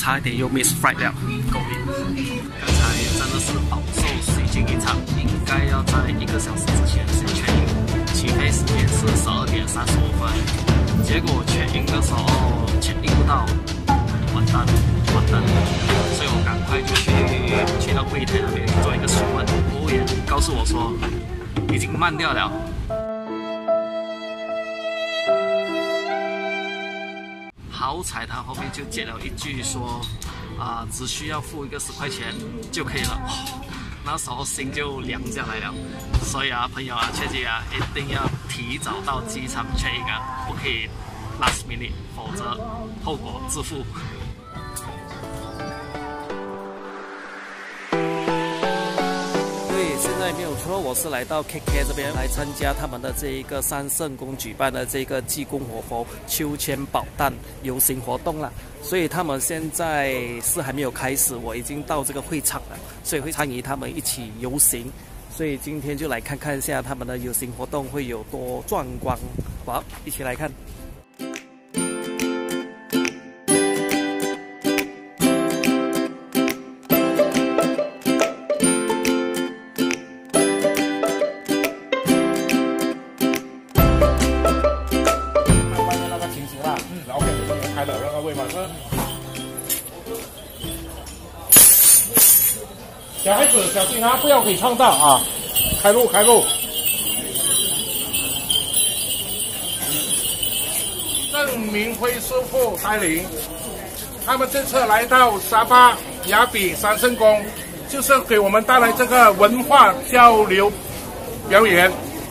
差一点又 miss flight 了，够力！刚才真的是饱受水晶一场，应该要在1个小时之前先check in，起飞时间是12点35分，结果check in的时候check in不到，完蛋了，所以我赶快就去到柜台那边做一个询问，服务员告诉我说已经慢掉了。好彩他后面就接了一句说，只需要付一个10块钱就可以了。那时候心就凉下来了。所以朋友切记一定要提早到机场 check in 不可以 last minute， 否则后果自负。现在没有错，我是来到 KK 这边来参加他们的这一个三圣宫举办的这个济公活佛秋千宝诞游行活动了，所以他们现在是还没有开始，我已经到这个会场了，所以会参与他们一起游行，所以今天就来看看一下他们的游行活动会有多壮观，好，一起来看。 小孩子小心不要给撞到啊！开路。郑明辉师傅带领，他们这次来到沙巴雅比三圣宫，就是给我们带来这个文化交流表演。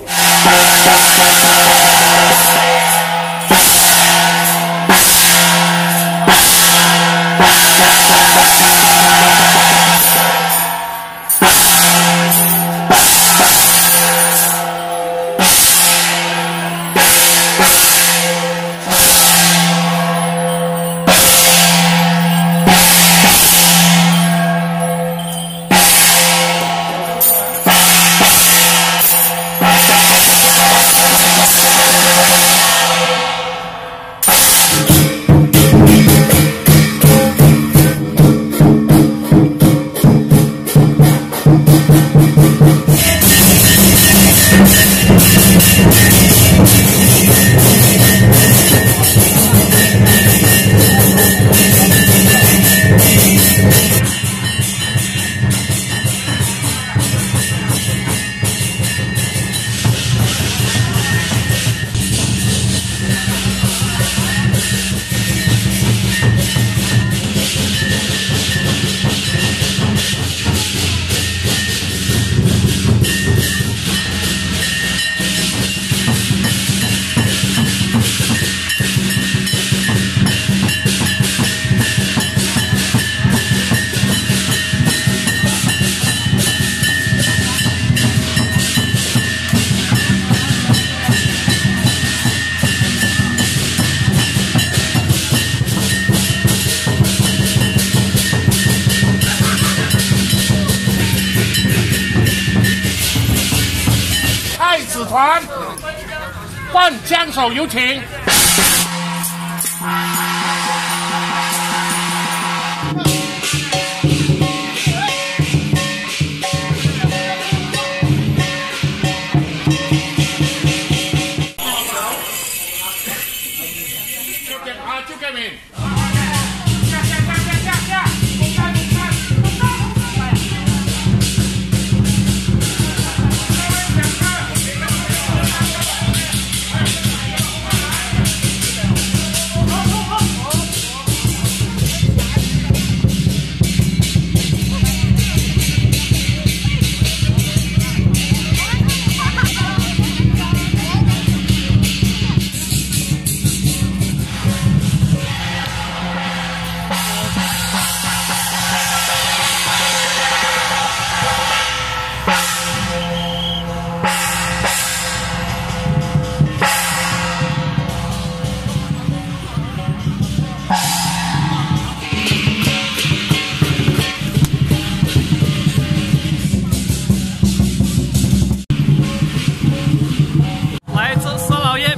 团换枪手有请。就给你。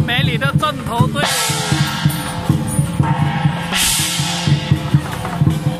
阵头队。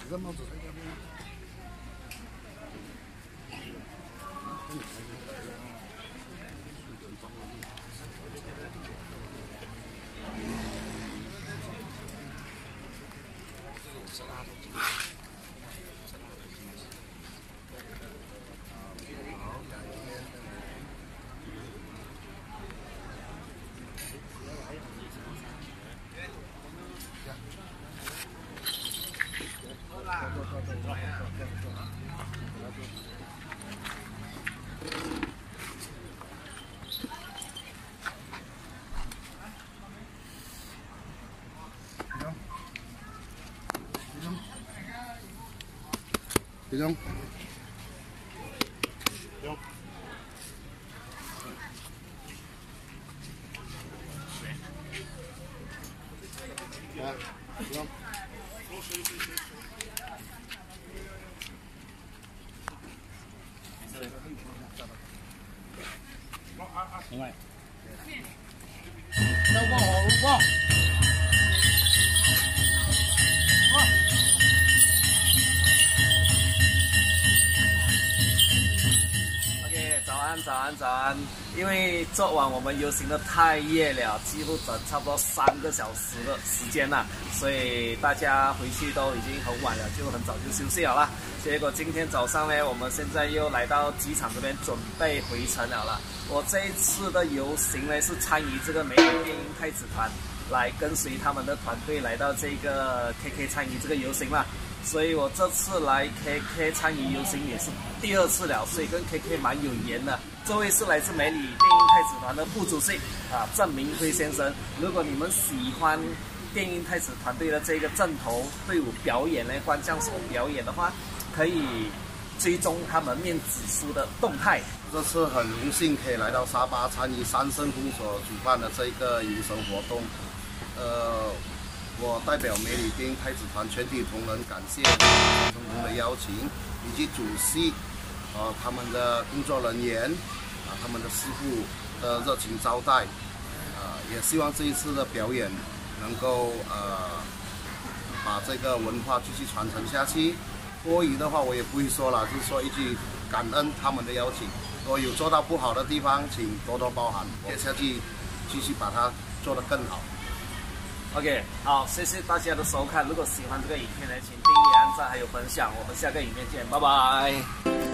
这个帽子在这边。集中。来，集中。另外，要过好过。 早安！因为昨晚我们游行的太夜了，几乎整差不多3个小时的时间了，所以大家回去都已经很晚了，就很早就休息了啦。结果今天早上呢，我们现在又来到机场这边准备回程了啦。我这一次的游行呢，是参与这个美丽电音太子团，来跟随他们的团队来到这个 KK 参与这个游行啦。所以我这次来 KK 参与游行也是第2次了，所以跟 KK 蛮有缘的。这位是来自美里电音太子团的副主席郑明辉先生。如果你们喜欢电音太子团队的这个正头队伍表演呢，官将手表演的话，可以追踪他们面子书的动态。 这次很荣幸可以来到沙巴参与三圣宫所主办的这个游行活动。我代表美里电音太子团全体同仁感谢三圣宫的邀请，以及主席他们的工作人员他们的师傅的热情招待，也希望这一次的表演能够把这个文化继续传承下去。多余的话我也不会说了，就是说一句感恩他们的邀请。如果有做到不好的地方，请多多包涵，我下去继续把它做得更好。 OK， 好，谢谢大家的收看。如果喜欢这个影片呢，请订阅、按赞还有分享。我们下个影片见，拜拜。